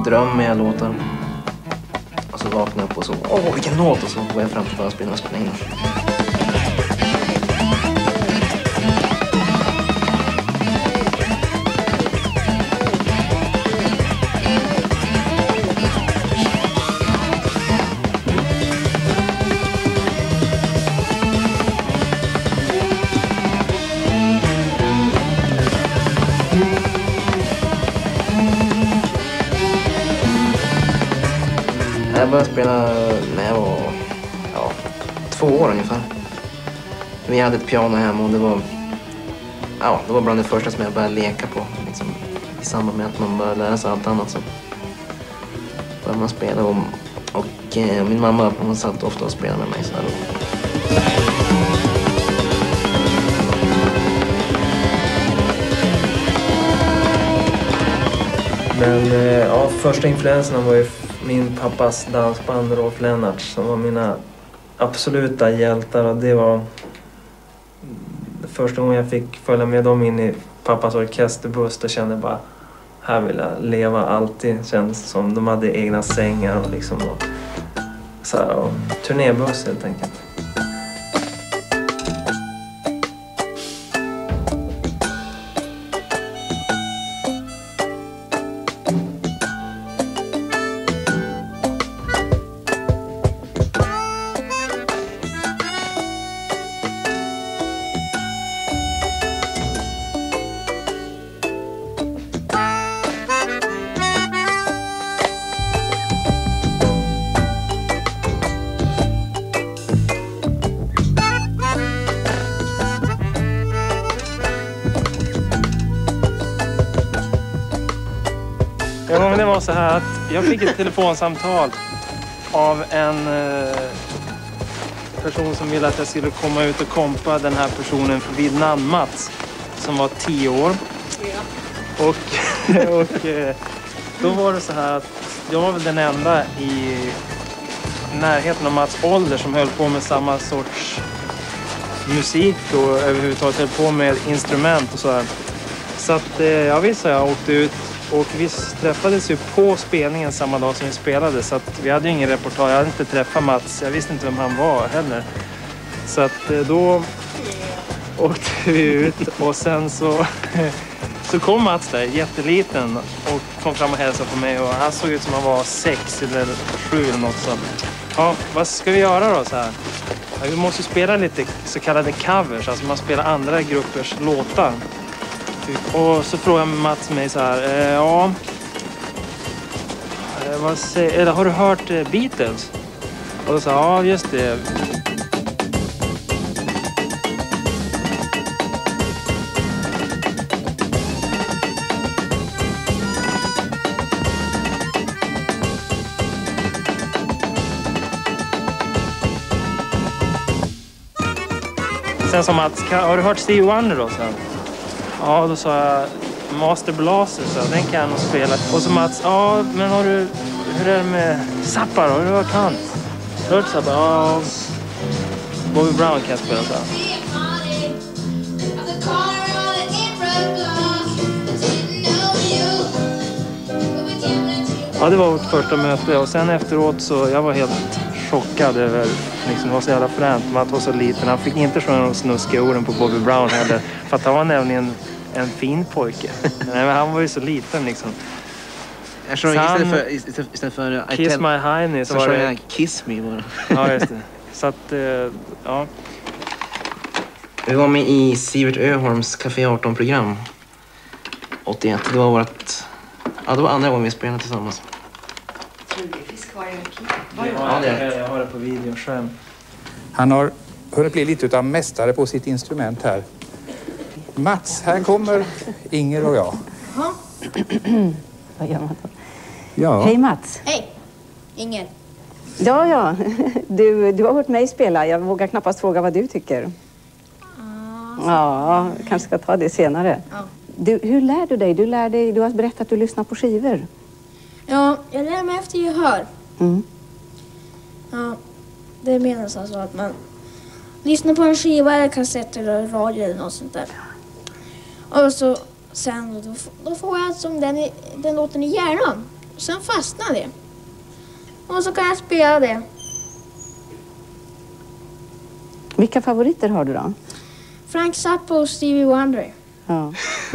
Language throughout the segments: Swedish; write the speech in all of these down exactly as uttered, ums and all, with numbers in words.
drömmer jag låtar. Och så vaknar jag upp och så, åh vilken låt! Och så går jag fram till förspelaren och spelar in. Jag började spela när jag var ja, två år ungefär. Vi hade ett piano hemma och det var, ja, det var bland det första som jag började leka på. Liksom, i samband med att man började lära sig allt annat så började man spela. Och, och eh, min mamma hon satt ofta och spelade med mig. Så här. Men eh, ja, första influenserna var ju min pappas dansband Rolf Lennart som var mina absoluta hjältar. Och det var första gången jag fick följa med dem in i pappas orkesterbuss. Då kände jag bara, här vill jag leva alltid. Kändes som de hade egna sängar och liksom och, så här, och turnébuss helt enkelt. Ja, men det var så här att jag fick ett telefonsamtal av en eh, person som ville att jag skulle komma ut och kompa den här personen vid namn Mats som var tio år. Ja. Och, och eh, då var det så här att jag var väl den enda i närheten av Mats ålder som höll på med samma sorts musik och överhuvudtaget höll på med instrument och så här. Så att eh, jag visste jag åkte ut. Och vi träffades ju på spelningen samma dag som vi spelade. Så att vi hade ju ingen reportage. Jag hade inte träffat Mats. Jag visste inte vem han var heller. Så att då åkte vi ut. Och sen så, så kom Mats där, jätteliten. Och kom fram och hälsade på mig. Och han såg ut som han var sex eller sju eller något sånt. Ja, vad ska vi göra då så här? Ja, vi måste spela lite så kallade covers. Alltså man spelar andra gruppers låtar. Och så frågar Mats mig så här, eh, ja, eh, vad säger, eller har du hört eh, Beatles? Och då sa jag, ja just det. Sen sa Mats, har du hört Stevie Wonder då? Så här. Ja, då sa jag Master Blaster, så den kan jag nog spela. Och så Mats, ja, men har du, hur är det med Zappa då? Har du hört han? Har du hört Zappa? Ja, Bobby Brown kan jag spela så här. Ja, det var vårt första möte och sen efteråt så jag var helt chockad över, liksom det var så jävla fränt med att vara så liten. Han fick inte sjunga de snuskiga orden på Bobby Brown heller, för att han var nämligen en fin pojke. Nej, men han var ju så liten liksom. Jag tror istället för, istället, istället för Kiss tell, My Hiney så, så var det... Jag Kiss Me bara. Ja, just det. Så att, ja. Vi var med i Sivert Öholms Café arton-program åttioett. Det var vårt... Ja, det var andra gången vi spelade tillsammans. Ja, det jag har det på video själv. Han har hunnit bli lite av mästare på sitt instrument här. Mats, här kommer Inger och jag. Jaha. Vad gör man då? Ja. Hej Mats. Hej, Inger. Ja, ja. Du, du har hört mig spela. Jag vågar knappast fråga vad du tycker. Ah, ja, kanske ska ta det senare. Ja. Du, hur lär du dig? Du lär dig, du har berättat att du lyssnar på skivor. Ja, jag lär mig efter gehör. Mm. Ja, det menas alltså att man lyssnar på en skiva eller kassett eller radio eller något sånt där. Och så sen då, då får jag alltså den, den låten i hjärnan. Sen fastnar det. Och så kan jag spela det. Vilka favoriter har du då? Frank Zappa och Stevie Wonder. Ja.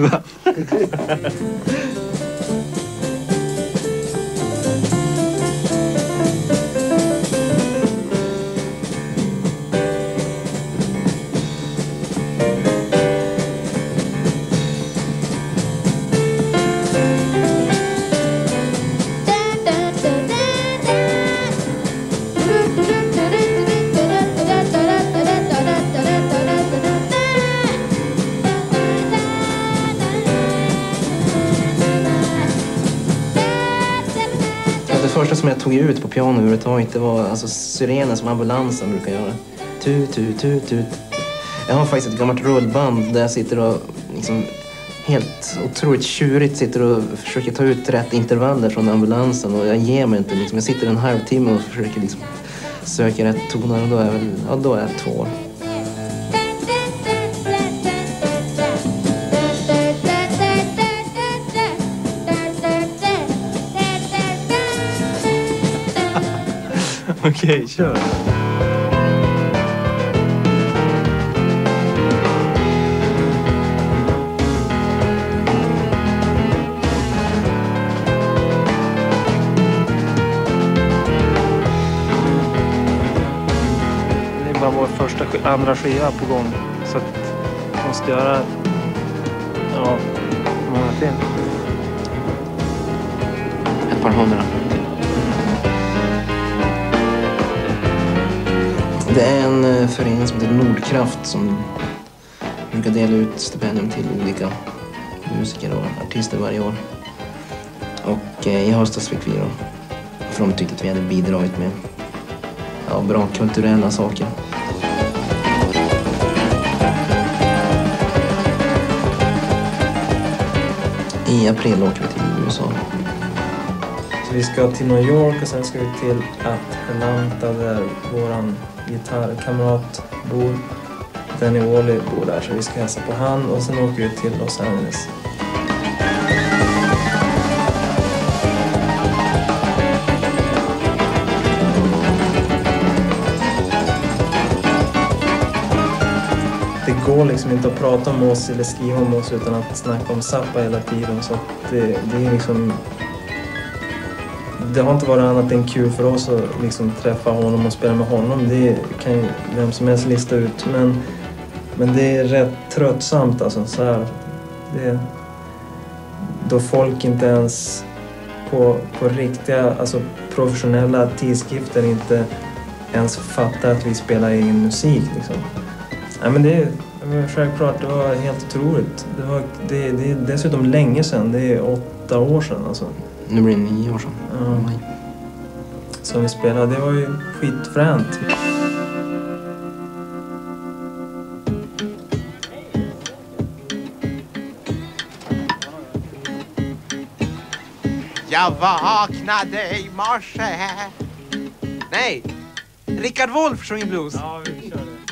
Det första som jag tog ut på piano överhuvudtaget, det var alltså syrenen som ambulansen brukar göra. Tut, tut, tut, tut. Jag har faktiskt ett gammalt rullband där jag sitter och liksom helt otroligt tjurigt sitter och försöker ta ut rätt intervaller från ambulansen, och jag ger mig inte. Liksom. Jag sitter en halvtimme och försöker liksom söka rätt toner, och då är jag, väl, ja, då är jag två år. Okej, kör. Det är bara vår första, andra skiva på gång. Så att vi måste göra, ja, många till. Ett par hundra. Det är en förening som heter Nordkraft som brukar dela ut stipendium till olika musiker och artister varje år. Och i höstas fick vi då, för de tyckte att vi hade bidragit med ja, bra kulturella saker. I april åker vi till U S A. Så vi ska till New York och sen ska vi till Atlanta där våran gitarrkamrat bor. Danny Wally bor där, så vi ska hälsa på han, och sen åker vi till Los Angeles. Det går liksom inte att prata om oss eller skriva om oss utan att snacka om Zappa hela tiden, så att det, det är liksom... Det har inte varit annat än kul för oss att liksom träffa honom och spela med honom. Det kan ju vem som helst lista ut. Men, men det är rätt tröttsamt alltså. Så här, det, då folk inte ens på, på riktiga, alltså professionella tidskrifter inte ens fattar att vi spelar egen musik. Liksom. Ja, men det, det var självklart, det var helt otroligt. Det, var, det, det är dessutom länge sedan, det är åtta år sedan alltså. Nu blir det nio år sedan. Ja. Som vi spelade, det var ju skitfränt. Jag vaknade i morse. Nej, Rickard Wolff sjunger blues. Ja, vi kör det.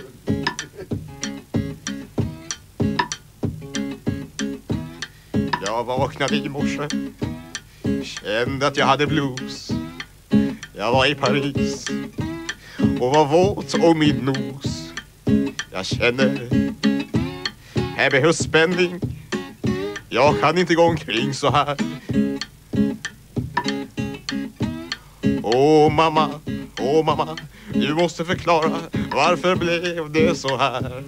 Jag vaknade i morse, kände att jag hade blues. Jag var i Paris och var våt om min nos. Jag känner, här behövs spänning. Jag kan inte gå omkring så här. Åh mamma, åh mamma, du måste förklara, varför blev det så här?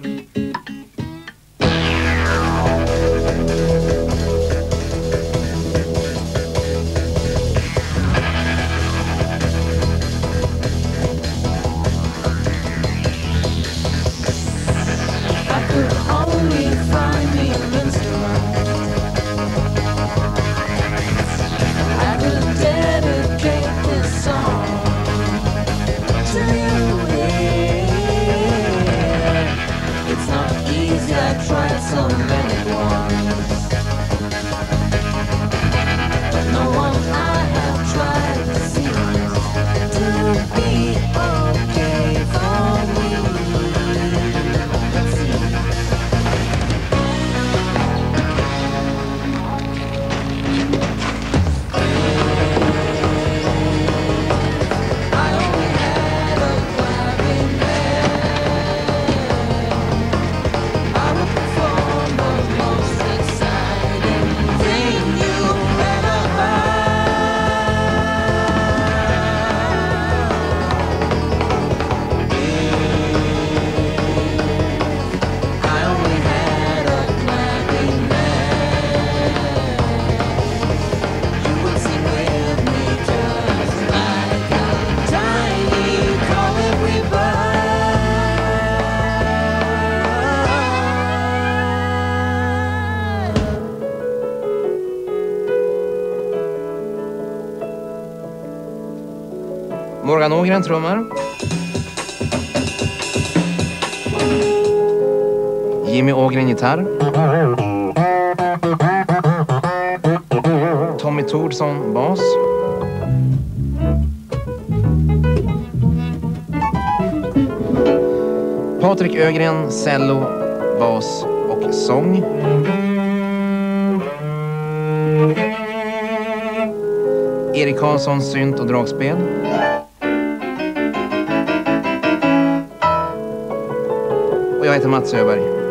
Morgan Ågren trummar. Jimmy Ågren gitarr. Tommy Tordsson bas. Patrik Ögren cello, bas och sång. Erik Karlsson synt och dragspel. Och jag heter Mats Öberg.